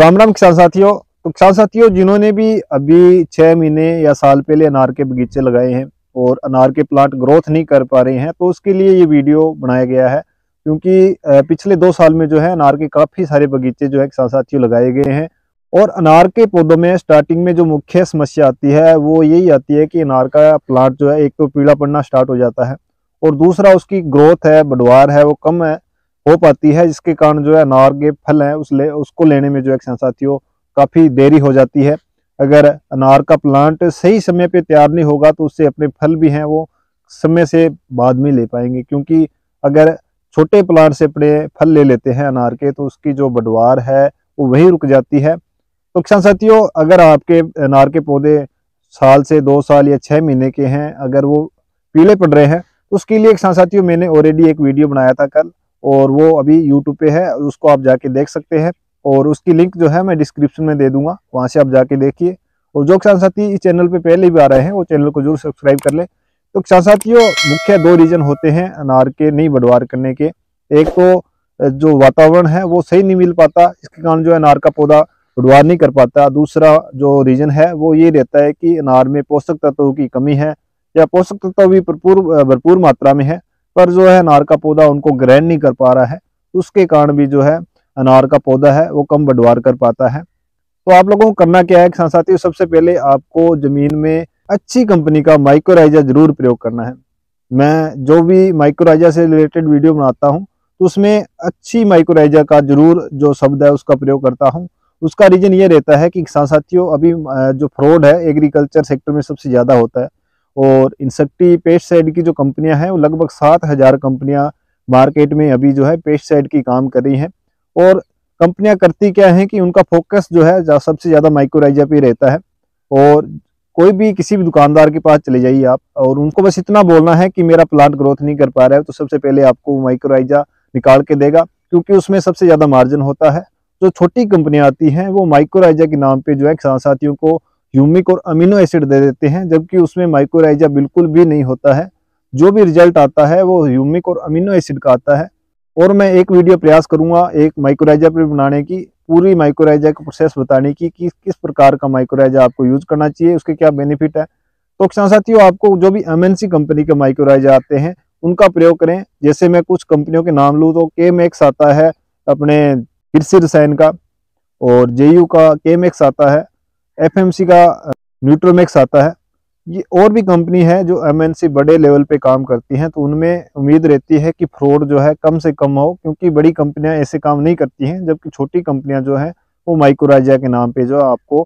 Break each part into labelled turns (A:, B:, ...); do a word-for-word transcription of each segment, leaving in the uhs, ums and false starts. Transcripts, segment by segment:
A: राम राम किसान साथियों। तो किसान साथियों, जिन्होंने भी अभी छह महीने या साल पहले अनार के बगीचे लगाए हैं और अनार के प्लांट ग्रोथ नहीं कर पा रहे हैं, तो उसके लिए ये वीडियो बनाया गया है। क्योंकि पिछले दो साल में जो है अनार के काफ़ी सारे बगीचे जो है किसान साथियों लगाए गए हैं। और अनार के पौधों में स्टार्टिंग में जो मुख्य समस्या आती है वो यही आती है कि अनार का प्लांट जो है एक तो पीला पड़ना स्टार्ट हो जाता है और दूसरा उसकी ग्रोथ है, बढ़वार है, वो कम है हो पाती है, जिसके कारण जो है अनार के फल हैं उस ले उसको लेने में जो है किसान साथियों काफ़ी देरी हो जाती है। अगर अनार का प्लांट सही समय पे तैयार नहीं होगा तो उससे अपने फल भी हैं वो समय से बाद में ले पाएंगे। क्योंकि अगर छोटे प्लांट से अपने फल ले लेते हैं अनार के तो उसकी जो बढ़वार है वो वहीं रुक जाती है। तो किसान साथियों, अगर आपके अनार के पौधे साल से दो साल या छः महीने के हैं, अगर वो पीले पड़ रहे हैं, तो उसके लिए किसान साथियों मैंने ऑलरेडी एक वीडियो बनाया था कल, और वो अभी यूट्यूब पे है, उसको आप जाके देख सकते हैं। और उसकी लिंक जो है मैं डिस्क्रिप्शन में दे दूंगा, वहां से आप जाके देखिए। और जो किसान साथी इस चैनल पे पहले भी आ रहे हैं वो चैनल को जरूर सब्सक्राइब कर ले। तो किसान साथियों, मुख्य दो रीजन होते हैं अनार के नहीं बढ़वार करने के। एक तो जो वातावरण है वो सही नहीं मिल पाता, इसके कारण जो है अनार का पौधा बढ़वार नहीं कर पाता। दूसरा जो रीजन है वो ये रहता है कि अनार में पोषक तत्वों की कमी है, या पोषक तत्व भी भरपूर भरपूर मात्रा में है, पर जो है अनार का पौधा उनको ग्रहण नहीं कर पा रहा है। उसके कारण भी जो है अनार का पौधा है वो कम बढ़वार कर पाता है। तो आप लोगों को करना क्या है किसान साथियों, सबसे पहले आपको जमीन में अच्छी कंपनी का माइक्रोराइजा जरूर प्रयोग करना है। मैं जो भी माइक्रोराइजा से रिलेटेड वीडियो बनाता हूँ तो उसमें अच्छी माइक्रोराइजा का जरूर जो शब्द है उसका प्रयोग करता हूँ। उसका रीजन ये रहता है कि किसान साथियों, अभी जो फ्रॉड है एग्रीकल्चर सेक्टर में सबसे ज़्यादा होता है। और इंसेक्टी पेस्टिसाइड की जो कंपनियां हैं वो लगभग सात हजार कंपनियां मार्केट में अभी जो है पेस्टिसाइड की काम कर रही हैं। और कंपनियां करती क्या है कि उनका फोकस जो है सबसे ज़्यादा माइक्रोराइजा पे रहता है। और कोई भी किसी भी दुकानदार के पास चले जाइए आप, और उनको बस इतना बोलना है कि मेरा प्लांट ग्रोथ नहीं कर पा रहा है, तो सबसे पहले आपको माइक्रोराइजा निकाल के देगा, क्योंकि उसमें सबसे ज़्यादा मार्जिन होता है। जो छोटी कंपनियां आती हैं वो माइक्रोराइजा के नाम पे जो है किसान साथियों को ह्यूमिक और अमीनो एसिड दे देते हैं, जबकि उसमें माइक्रोराइजा बिल्कुल भी नहीं होता है। जो भी रिजल्ट आता है वो ह्यूमिक और अमीनो एसिड का आता है। और मैं एक वीडियो प्रयास करूंगा एक माइक्रोराइजा पर बनाने की, पूरी माइक्रोराइजा का प्रोसेस बताने की कि किस प्रकार का माइक्रोराइजा आपको यूज करना चाहिए, उसके क्या बेनिफिट है। तो किसान साथियों, आपको जो भी एमएनसी कंपनी के माइक्रोराइजा आते हैं उनका प्रयोग करें। जैसे मैं कुछ कंपनियों के नाम लूँ तो केमैक्स आता है अपने कृषि रसायन का, और जेयू का केमैक्स आता है, एफएमसी का न्यूट्रोमैक्स आता है। ये और भी कंपनी है जो एमएनसी बड़े लेवल पे काम करती हैं, तो उनमें उम्मीद रहती है कि फ्रॉड जो है कम से कम हो, क्योंकि बड़ी कंपनियां ऐसे काम नहीं करती हैं। जबकि छोटी कंपनियां जो हैं वो माइक्रोराइजा के नाम पे जो आपको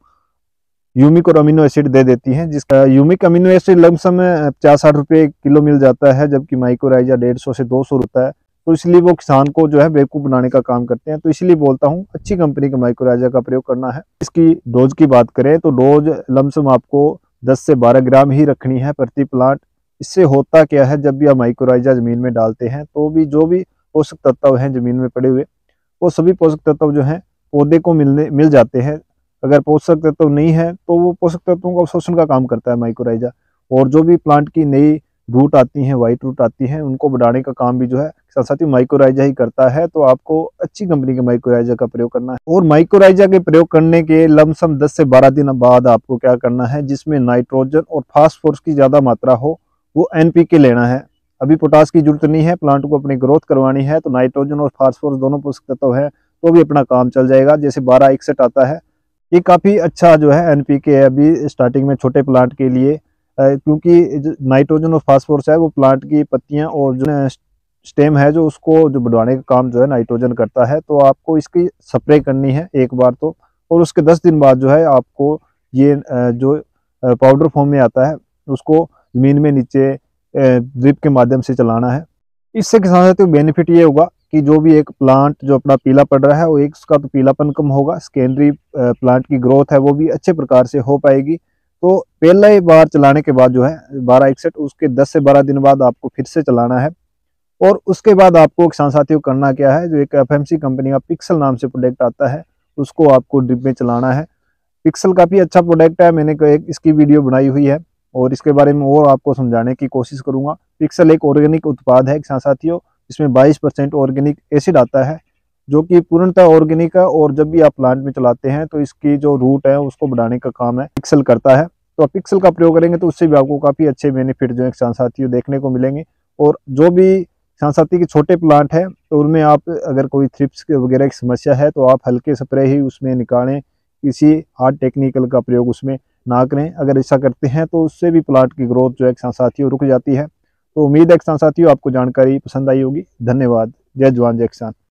A: यूमिक और अमीनो एसिड दे देती हैं, जिसका यूमिक अमीनो एसिड लमसम पचास साठ रुपये किलो मिल जाता है, जबकि माइक्रोराइजा डेढ़ सौ से दो सौ होता है। तो इसलिए वो किसान को जो है बेवकूफ़ बनाने का काम करते हैं। तो इसलिए बोलता हूँ अच्छी कंपनी के माइक्रोराइजा का प्रयोग करना है। इसकी डोज की बात करें तो डोज लमसम आपको दस से बारह ग्राम ही रखनी है प्रति प्लांट। इससे होता क्या है, जब भी आप माइक्रोराइजा जमीन में डालते हैं तो भी जो भी पोषक तत्व हैं जमीन में पड़े हुए, वो सभी पोषक तत्व जो हैं पौधे को मिलने मिल जाते हैं। अगर पोषक तत्व नहीं है तो वो पोषक तत्वों का शोषण का काम करता है माइक्रोराइजा। और जो भी प्लांट की नई रूट आती हैं, वाइट रूट आती हैं, उनको बढ़ाने का काम भी जो है साथ ही माइक्रोराइजा ही करता है। तो आपको अच्छी कंपनी के माइक्रोराइजा का प्रयोग करना है। और माइक्रोराइजा के प्रयोग करने के लमसम दस से बारह दिन बाद आपको क्या करना है, जिसमें नाइट्रोजन और फास्फोरस की ज़्यादा मात्रा हो, वो एनपीके लेना है। अभी पोटास की जरूरत नहीं है, प्लांट को अपनी ग्रोथ करवानी है, तो नाइट्रोजन और फास्फोरस दोनों पोषक तत्व है तो भी अपना काम चल जाएगा। जैसे बारह इकसठ आता है, ये काफ़ी अच्छा जो है एनपीके है अभी स्टार्टिंग में छोटे प्लांट के लिए, क्योंकि नाइट्रोजन और फास्फोरस है वो प्लांट की पत्तियां और जो स्टेम है जो उसको जो बढ़वाने का काम जो है नाइट्रोजन करता है। तो आपको इसकी स्प्रे करनी है एक बार तो, और उसके दस दिन बाद जो है आपको ये जो पाउडर फॉर्म में आता है उसको ज़मीन में नीचे ड्रिप के माध्यम से चलाना है। इससे किसान साथियों बेनिफिट ये होगा कि जो भी एक प्लांट जो अपना पीला पड़ रहा है वो एक उसका तो पीलापन कम होगा, सेकेंडरी प्लांट की ग्रोथ है वो भी अच्छे प्रकार से हो पाएगी। तो पहले बार चलाने के बाद जो है बारह इकसठ, उसके दस से बारह दिन बाद आपको फिर से चलाना है। और उसके बाद आपको किसान साथियों करना क्या है, जो एक एफएमसी कंपनी का पिक्सल नाम से प्रोडक्ट आता है उसको आपको ड्रिप में चलाना है। पिक्सल काफ़ी अच्छा प्रोडक्ट है, मैंने एक इसकी वीडियो बनाई हुई है और इसके बारे में और आपको समझाने की कोशिश करूंगा। पिक्सल एक ऑर्गेनिक उत्पाद है किसान साथियों, इसमें बाईस परसेंट ऑर्गेनिक एसिड आता है। जो कि पूर्णतः ऑर्गेनिक है, और जब भी आप प्लांट में चलाते हैं तो इसकी जो रूट है उसको बढ़ाने का काम है पिक्सल करता है। तो आप पिक्सल का प्रयोग करेंगे तो उससे भी आपको काफ़ी अच्छे बेनिफिट जो है किसान साथियों देखने को मिलेंगे। और जो भी किसान साथी के छोटे प्लांट है तो उनमें आप अगर कोई थ्रिप्स वगैरह की समस्या है तो आप हल्के स्प्रे ही उसमें निकालें, किसी हार्ड टेक्निकल का प्रयोग उसमें ना करें। अगर ऐसा करते हैं तो उससे भी प्लांट की ग्रोथ जो है किसान साथियों रुक जाती है। तो उम्मीद है किसान साथियों आपको जानकारी पसंद आई होगी। धन्यवाद। जय जवान जय किसान।